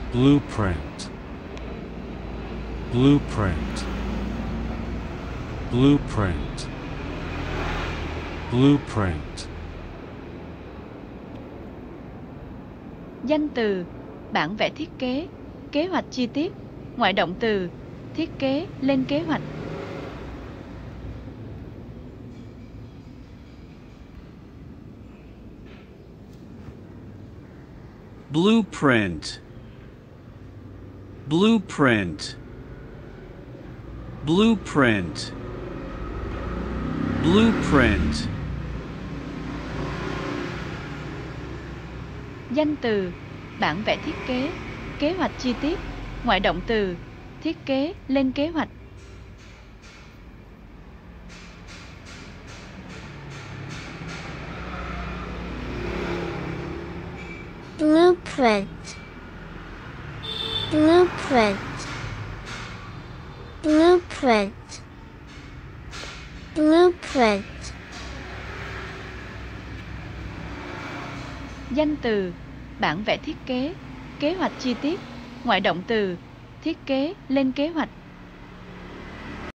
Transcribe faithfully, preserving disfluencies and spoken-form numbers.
blueprint, blueprint, blueprint, blueprint. Danh từ, bản vẽ thiết kế, kế hoạch chi tiết, ngoại động từ, thiết kế, lên kế hoạch. Blueprint, blueprint, blueprint, blueprint. Danh từ, bản vẽ thiết kế, kế hoạch chi tiết, ngoại động từ, thiết kế, lên kế hoạch. Blueprint, blueprint, blueprint, blueprint. Danh từ, bản vẽ thiết kế, kế hoạch chi tiết, ngoại động từ, thiết kế, lên kế hoạch.